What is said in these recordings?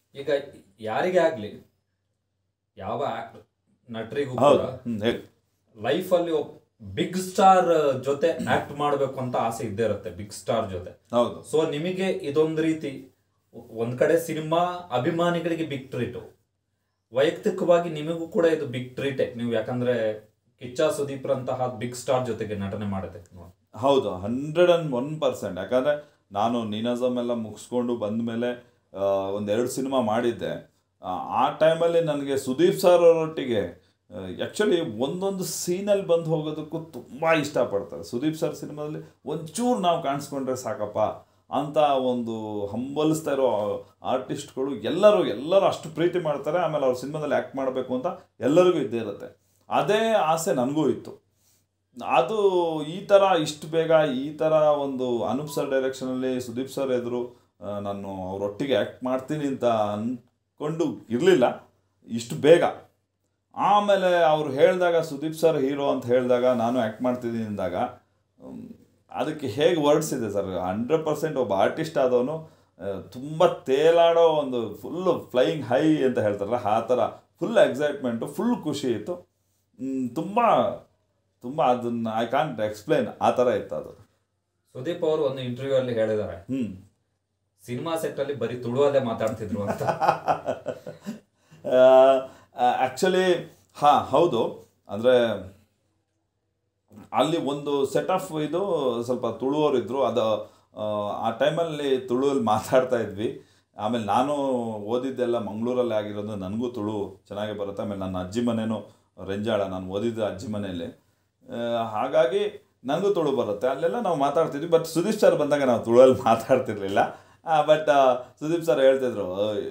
ಈಗ ಯಾರಿಗೇ ಆಗಲಿ ಯಾವ ನಟರಿಗೂ ಕೂಡ ಲೈಫಲ್ಲಿ ಬಿಗ್ ಸ್ಟಾರ್ ಜೊತೆ ಆಕ್ಟ್ ಮಾಡಬೇಕು ಅಂತ ಆಸೆ ಇದ್ದೇ ಇರುತ್ತೆ, ಬಿಗ್ ಸ್ಟಾರ್ ಜೊತೆ. ಹೌದು. ಸೊ ನಿಮಗೆ ಇದೊಂದು ರೀತಿ ಒಂದ್ ಕಡೆ ಸಿನಿಮಾ ಅಭಿಮಾನಿಗಳಿಗೆ ಬಿಗ್ ಟ್ರೀಟು, ವೈಯಕ್ತಿಕವಾಗಿ ನಿಮಗೂ ಕೂಡ ಇದು ಬಿಗ್ ಟ್ರೀಟೇ. ನೀವು ಯಾಕಂದ್ರೆ ಕಿಚ್ಚ ಸುದೀಪ್ರಂತಹ ಬಿಗ್ ಸ್ಟಾರ್ ಜೊತೆಗೆ ನಟನೆ ಮಾಡಿದೆ. ಹೌದು, 101%. ಯಾಕಂದರೆ ನಾನು ನೀನಾಸಮ್ ಎಲ್ಲ ಮುಗಿಸ್ಕೊಂಡು ಬಂದ ಮೇಲೆ ಒಂದೆರಡು ಸಿನಿಮಾ ಮಾಡಿದ್ದೆ. ಆ ಟೈಮಲ್ಲಿ ನನಗೆ ಸುದೀಪ್ ಸರ್ ಅವರೊಟ್ಟಿಗೆ ಆ್ಯಕ್ಚುಲಿ ಒಂದೊಂದು ಸೀನಲ್ಲಿ ಬಂದು ಹೋಗೋದಕ್ಕೂ ತುಂಬ ಇಷ್ಟಪಡ್ತಾರೆ. ಸುದೀಪ್ ಸರ್ ಸಿನಿಮಾದಲ್ಲಿ ಒಂಚೂರು ನಾವು ಕಾಣಿಸ್ಕೊಂಡ್ರೆ ಸಾಕಪ್ಪ ಅಂತ ಒಂದು ಹಂಬಲಿಸ್ತಾ ಇರೋ ಆರ್ಟಿಸ್ಟ್ಗಳು ಎಲ್ಲರೂ ಅಷ್ಟು ಪ್ರೀತಿ ಮಾಡ್ತಾರೆ. ಆಮೇಲೆ ಅವ್ರ ಸಿನಿಮಾದಲ್ಲಿ ಆ್ಯಕ್ಟ್ ಮಾಡಬೇಕು ಅಂತ ಎಲ್ಲರಿಗೂ ಇದ್ದೇ ಇರುತ್ತೆ. ಅದೇ ಆಸೆ ನನಗೂ ಇತ್ತು. ಅದು ಈ ಥರ ಇಷ್ಟು ಬೇಗ ಈ ಥರ ಒಂದು ಅನೂಪ್ ಸರ್ ಡೈರೆಕ್ಷನಲ್ಲಿ ಸುದೀಪ್ ಸರ್ ಎದುರು ನಾನು ಅವರೊಟ್ಟಿಗೆ ಆ್ಯಕ್ಟ್ ಮಾಡ್ತೀನಿ ಅಂತ ಅಂದ್ಕೊಂಡು ಇರಲಿಲ್ಲ ಇಷ್ಟು ಬೇಗ. ಆಮೇಲೆ ಅವ್ರು ಹೇಳಿದಾಗ ಸುದೀಪ್ ಸರ್ ಹೀರೋ ಅಂತ ಹೇಳಿದಾಗ ನಾನು ಆ್ಯಕ್ಟ್ ಮಾಡ್ತಿದ್ದೀನಿ ಅಂದಾಗ ಅದಕ್ಕೆ ಹೇಗೆ ವರ್ಡ್ಸ್ ಇದೆ ಸರ್. 100% ಒಬ್ಬ ಆರ್ಟಿಸ್ಟ್ ಆದವನು ತುಂಬ ತೇಲಾಡೋ ಒಂದು ಫುಲ್ಲು ಫ್ಲೈಯಿಂಗ್ ಹೈ ಅಂತ ಹೇಳ್ತಾರಲ್ಲ, ಆ ಥರ ಫುಲ್ ಎಕ್ಸೈಟ್ಮೆಂಟು, ಫುಲ್ ಖುಷಿ ಇತ್ತು. ತುಂಬ ಅದನ್ನು ಐ ಕಾಂಟ್ ಎಕ್ಸ್ಪ್ಲೈನ್, ಆ ಥರ ಇತ್ತು ಅದು. ಸುದೀಪ್ ಅವರು ಒಂದು ಇಂಟರ್ವ್ಯೂ ಅಲ್ಲಿ ಹೇಳಿದ್ದಾರೆ, ಸಿನಿಮಾ ಸೆಟ್ ಅಲ್ಲಿ ಬರೀ ತುಳುವಲ್ಲೇ ಮಾತಾಡ್ತಿದ್ರು ಅಂತ. ಆ್ಯಕ್ಚುಲಿ ಹೌದು. ಅಂದರೆ ಅಲ್ಲಿ ಒಂದು ಸೆಟ್ ಆಫ್ ಇದು ಸ್ವಲ್ಪ ತುಳುವವರಿದ್ದರು. ಅದು ಆ ಟೈಮಲ್ಲಿ ತುಳುವಲ್ಲಿ ಮಾತಾಡ್ತಾ ಇದ್ವಿ. ಆಮೇಲೆ ನಾನು ಓದಿದ್ದೆಲ್ಲ ಮಂಗಳೂರಲ್ಲಿ ಆಗಿರೋದು, ನನಗೂ ತುಳು ಚೆನ್ನಾಗಿ ಬರುತ್ತೆ. ಆಮೇಲೆ ನನ್ನ ಅಜ್ಜಿ ಮನೇನು ರೆಂಜಾಳ, ನಾನು ಓದಿದ್ದು ಅಜ್ಜಿ ಮನೆಯಲ್ಲಿ, ಹಾಗಾಗಿ ನನಗೂ ತುಳು ಬರುತ್ತೆ. ಅಲ್ಲೆಲ್ಲ ನಾವು ಮಾತಾಡ್ತಿದ್ವಿ. ಬಟ್ ಸುದೀಪ್ ಸರ್ ಬಂದಾಗ ನಾವು ತುಳುವಲ್ಲಿ ಮಾತಾಡ್ತಿರ್ಲಿಲ್ಲ. ಬಟ್ ಸುದೀಪ್ ಸರ್ ಹೇಳ್ತಿದ್ರು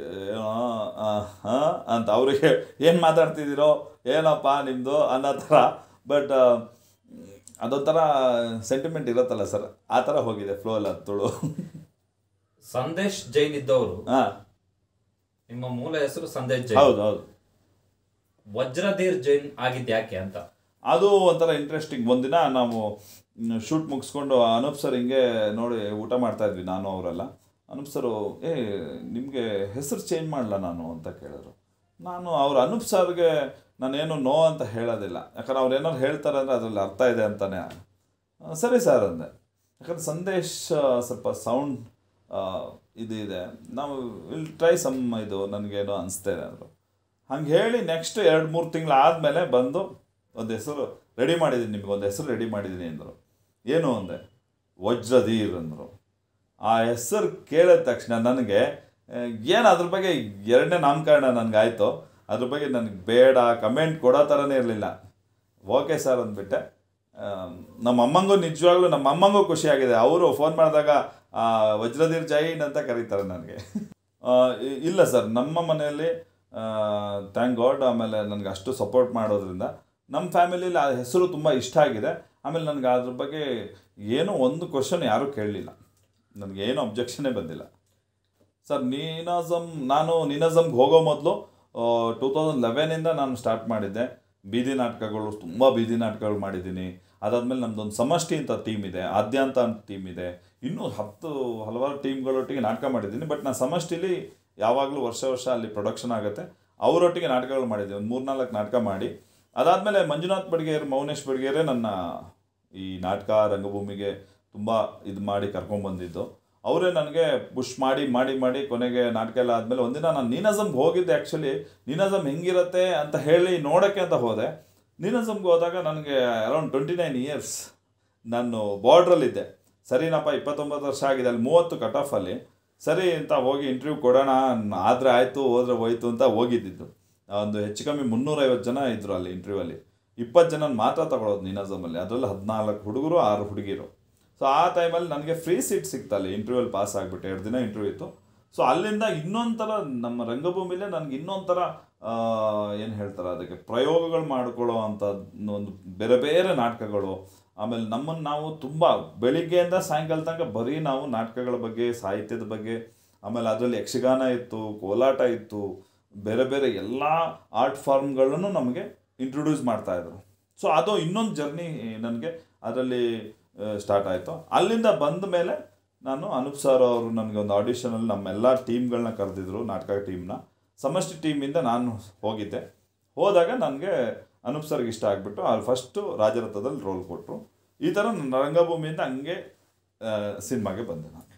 ಅಂತ, ಅವರಿಗೆ ಏನು ಮಾತಾಡ್ತಿದ್ದೀರೋ ಏನಪ್ಪ ನಿಮ್ಮದು ಅನ್ನೋ ಥರ. ಬಟ್ ಅದೊಂಥರ ಸೆಂಟಿಮೆಂಟ್ ಇರುತ್ತಲ್ಲ ಸರ್, ಆ ಥರ ಹೋಗಿದೆ ಫ್ಲೋ ಎಲ್ಲ ತುಳು. ಸಂದೇಶ್ ಜೈನ್ ಇದ್ದವರು, ನಿಮ್ಮ ಮೂಲ ಹೆಸರು ಸಂದೇಶ್ ಜೈನ್. ಹೌದು ಹೌದು. ವಜ್ರಧೀರ್ ಜೈನ್ ಆಗಿದ್ದು ಯಾಕೆ ಅಂತ? ಅದು ಒಂಥರ ಇಂಟ್ರೆಸ್ಟಿಂಗ್. ಒಂದಿನ ನಾವು ಶೂಟ್ ಮುಗಿಸ್ಕೊಂಡು ಅನೂಪ್ ಸರ್ ಹಿಂಗೆ ನೋಡಿ ಊಟ ಮಾಡ್ತಾಯಿದ್ವಿ ನಾನು ಅವರೆಲ್ಲ. ಅನೂಪ್ ಸರು ನಿಮಗೆ ಹೆಸರು ಚೇಂಜ್ ಮಾಡಲ ನಾನು ಅಂತ ಕೇಳಿದ್ರು. ನಾನು ಅನೂಪ್ ಸರ್ಗೆ ನಾನೇನು ನೋ ಅಂತ ಹೇಳೋದಿಲ್ಲ, ಯಾಕಂದ್ರೆ ಅವ್ರು ಏನಾದ್ರು ಹೇಳ್ತಾರೆ ಅಂದರೆ ಅದರಲ್ಲಿ ಅರ್ಥ ಇದೆ ಅಂತಲೇ. ಸರಿ ಸರ್ ಅಂದೆ. ಯಾಕಂದ್ರೆ ಸಂದೇಶ್ ಸ್ವಲ್ಪ ಸೌಂಡ್ ಇದೆ, ನಾವು ವಿಲ್ ಟ್ರೈ ಸಮ್, ಇದು ನನಗೇನೋ ಅನಿಸ್ತಾ ಇದೆ ಅಂದರು. ಹಂಗೆ ಹೇಳಿ ನೆಕ್ಸ್ಟ್ 2-3 ತಿಂಗಳು ಆದಮೇಲೆ ಬಂದು ಒಂದು ಹೆಸರು ರೆಡಿ ಮಾಡಿದ್ದೀನಿ, ನಿಮಗೆ ಒಂದು ಹೆಸರು ರೆಡಿ ಮಾಡಿದ್ದೀನಿ ಅಂದರು. ಏನು ಅಂದೆ, ವಜ್ರಧೀರ್ ಅಂದರು. ಆ ಹೆಸರು ಕೇಳಿದ ತಕ್ಷಣ ನನಗೆ ಏನು ಅದ್ರ ಬಗ್ಗೆ ಎರಡನೇ ನಾಮಕರಣ ನನಗಾಯಿತು. ಅದ್ರ ಬಗ್ಗೆ ನನಗೆ ಬೇಡ ಕಮೆಂಟ್ ಕೊಡೋ ಥರನೇ ಇರಲಿಲ್ಲ. ಓಕೆ ಸರ್ ಅಂದ್ಬಿಟ್ಟೆ. ನಮ್ಮ ಅಮ್ಮಂಗೂ ನಿಜವಾಗ್ಲೂ ನಮ್ಮ ಅಮ್ಮಂಗೂ ಖುಷಿಯಾಗಿದೆ. ಅವರು ಫೋನ್ ಮಾಡಿದಾಗ ವಜ್ರಧೀರ್ ಜೈನ್ ಅಂತ ಕರೀತಾರೆ ನನಗೆ. ಇಲ್ಲ ಸರ್, ನಮ್ಮ ಮನೆಯಲ್ಲಿ ಥ್ಯಾಂಕ್ ಗಾಡ್, ಆಮೇಲೆ ನನಗೆ ಅಷ್ಟು ಸಪೋರ್ಟ್ ಮಾಡೋದ್ರಿಂದ ನಮ್ಮ ಫ್ಯಾಮಿಲಿಯಲ್ಲಿ ಆ ಹೆಸರು ತುಂಬ ಇಷ್ಟ ಆಗಿದೆ. ಆಮೇಲೆ ನನಗೆ ಅದ್ರ ಬಗ್ಗೆ ಏನೋ ಒಂದು ಕ್ವಶನ್ ಯಾರೂ ಕೇಳಲಿಲ್ಲ, ನನಗೇನು ಅಬ್ಜೆಕ್ಷನ್ನೇ ಬಂದಿಲ್ಲ ಸರ್. ನಾನು ನೀನಾಸಮ್ಗೆ ಹೋಗೋ ಮೊದಲು 2011ಇಂದ ನಾನು ಸ್ಟಾರ್ಟ್ ಮಾಡಿದ್ದೆ. ಬೀದಿ ನಾಟಕಗಳು, ತುಂಬ ಬೀದಿ ನಾಟಕಗಳು ಮಾಡಿದ್ದೀನಿ. ಅದಾದಮೇಲೆ ನಮ್ಮದೊಂದು ಸಮಷ್ಟಿ ಅಂತ ಟೀಮ್ ಇದೆ, ಆದ್ಯಾಂತ ಅಂತ ಟೀಮ್ ಇದೆ, ಇನ್ನೂ ಹಲವಾರು ಟೀಮ್ಗಳೊಟ್ಟಿಗೆ ನಾಟಕ ಮಾಡಿದ್ದೀನಿ. ಬಟ್ ನಾನು ಸಮಷ್ಟಿಲಿ ಯಾವಾಗಲೂ ವರ್ಷ ಅಲ್ಲಿ ಪ್ರೊಡಕ್ಷನ್ ಆಗುತ್ತೆ, ಅವರೊಟ್ಟಿಗೆ ನಾಟಕಗಳು ಮಾಡಿದ್ದೆ. ಒಂದು 3-4 ನಾಟಕ ಮಾಡಿ ಅದಾದಮೇಲೆ ಮಂಜುನಾಥ್ ಬಡ್ಗೇರ್, ಮೌನೇಶ್ ಬಡ್ಗೇರೇ ನನ್ನ ಈ ನಾಟಕ ರಂಗಭೂಮಿಗೆ ತುಂಬ ಇದು ಮಾಡಿ ಕರ್ಕೊಂಡ್ಬಂದಿದ್ದು. ಅವರೇ ನನಗೆ ಪುಷ್ ಮಾಡಿ ಕೊನೆಗೆ ನಾಟಕ ಎಲ್ಲ ಆದಮೇಲೆ ಒಂದಿನ ನಾನು ನೀನಾಸಮ್ಗೆ ಹೋಗಿದ್ದೆ. ಆ್ಯಕ್ಚುಲಿ ನೀನಾಸಮ್ ಹೆಂಗಿರುತ್ತೆ ಅಂತ ಹೇಳಿ ನೋಡೋಕ್ಕೆ ಅಂತ ಹೋದೆ. ನೀನಾಸಮ್ಗೆ ಹೋದಾಗ ನನಗೆ ಅರೌಂಡ್ 29 ಇಯರ್ಸ್ ನಾನು ಬಾರ್ಡ್ರಲ್ಲಿದ್ದೆ. ಸರಿನಪ್ಪ 29 ವರ್ಷ ಆಗಿದೆ, ಅಲ್ಲಿ 30 ಕಟ್ ಆಫಲ್ಲಿ. ಸರಿ ಅಂತ ಹೋಗಿ ಇಂಟರ್ವ್ಯೂ ಕೊಡೋಣ, ಆದರೆ ಆಯಿತು ಹೋದರೆ ಹೋಯ್ತು ಅಂತ ಹೋಗಿದ್ದಿದ್ದು. ಒಂದು ಹೆಚ್ಚು ಕಮ್ಮಿ 350 ಜನ ಇದ್ದರು ಅಲ್ಲಿ ಇಂಟರ್ವ್ಯೂವಲ್ಲಿ. 20 ಜನ ಮಾತ್ರ ತಗೊಳ್ಳೋದು ನೀನಾಸಮಲ್ಲಿ, ಅದರಲ್ಲಿ 14 ಹುಡುಗರು 6 ಹುಡುಗಿರು. ಸೊ ಆ ಟೈಮಲ್ಲಿ ನನಗೆ ಫ್ರೀ ಸೀಟ್ ಸಿಕ್ತಲ್ಲಿ, ಇಂಟರ್ವ್ಯೂಲ್ಲಿ ಪಾಸ್ ಆಗಿಬಿಟ್ಟೆ. 2 ದಿನ ಇಂಟರ್ವ್ಯೂ ಇತ್ತು. ಸೊ ಅಲ್ಲಿಂದ ಇನ್ನೊಂಥರ ನಮ್ಮ ರಂಗಭೂಮಿಲೇ ನನಗೆ ಇನ್ನೊಂಥರ ಏನು ಹೇಳ್ತಾರೆ ಅದಕ್ಕೆ, ಪ್ರಯೋಗಗಳು ಮಾಡ್ಕೊಳ್ಳೋ ಅಂಥ ಒಂದು ಬೇರೆ ನಾಟಕಗಳು. ಆಮೇಲೆ ನಮ್ಮನ್ನು ನಾವು ತುಂಬ ಬೆಳಿಗ್ಗೆಯಿಂದ ಸಾಯಂಕಾಲ ತನಕ ಬರೀ ನಾವು ನಾಟಕಗಳ ಬಗ್ಗೆ, ಸಾಹಿತ್ಯದ ಬಗ್ಗೆ, ಆಮೇಲೆ ಅದರಲ್ಲಿ ಯಕ್ಷಗಾನ ಇತ್ತು, ಕೋಲಾಟ ಇತ್ತು, ಬೇರೆ ಎಲ್ಲ ಆರ್ಟ್ ಫಾರ್ಮ್ಗಳನ್ನು ನಮಗೆ ಇಂಟ್ರೊಡ್ಯೂಸ್ ಮಾಡ್ತಾಯಿದ್ರು. ಸೊ ಅದು ಇನ್ನೊಂದು ಜರ್ನಿ ನನಗೆ ಅದರಲ್ಲಿ ಸ್ಟಾರ್ಟ್ ಆಯಿತು. ಅಲ್ಲಿಂದ ಬಂದ ಮೇಲೆ ನಾನು ಅನೂಪ್ ಸರ್ ಅವರು ನನಗೆ ಒಂದು ಆಡಿಷನಲ್ಲಿ ನಮ್ಮೆಲ್ಲ ಟೀಮ್ಗಳನ್ನ ಕರೆದಿದ್ರು, ನಾಟಕ ಟೀಮ್ನ. ಸಮಷ್ಟಿ ಟೀಮಿಂದ ನಾನು ಹೋಗಿದ್ದೆ. ಹೋದಾಗ ನನಗೆ ಅನೂಪ್ ಸರ್ಗೆ ಇಷ್ಟ ಆಗಿಬಿಟ್ಟು ಅವ್ರು ಫಸ್ಟು ರಾಜರಥದಲ್ಲಿ ರೋಲ್ ಕೊಟ್ಟರು. ಈ ಥರ ನನ್ನ ರಂಗಭೂಮಿಯಿಂದ ಹಂಗೆ ಸಿನಿಮಾಗೆ ಬಂದೆ ನಾನು.